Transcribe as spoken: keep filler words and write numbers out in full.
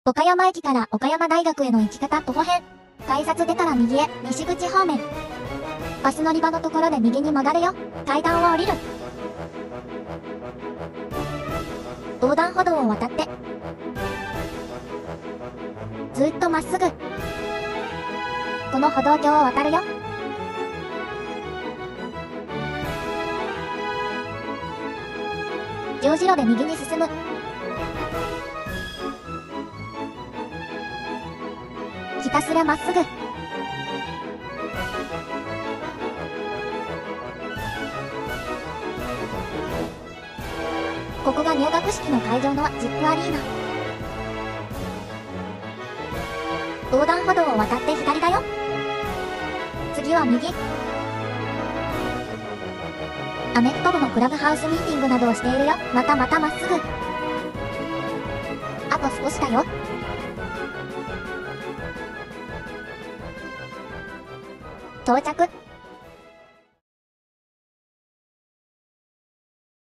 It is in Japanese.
岡山駅から岡山大学への行き方徒歩編。改札出たら右へ、西口方面。バス乗り場のところで右に曲がるよ。階段を降りる。横断歩道を渡って。ずーっとまっすぐ。この歩道橋を渡るよ。十字路で右に進む。ひたすらまっすぐ。ここが入学式の会場のジップアリーナ。横断歩道を渡って左だよ。次は右。アメフト部のクラブハウスミーティングなどをしているよ。またまたまっすぐ。あと少しだよ。到着。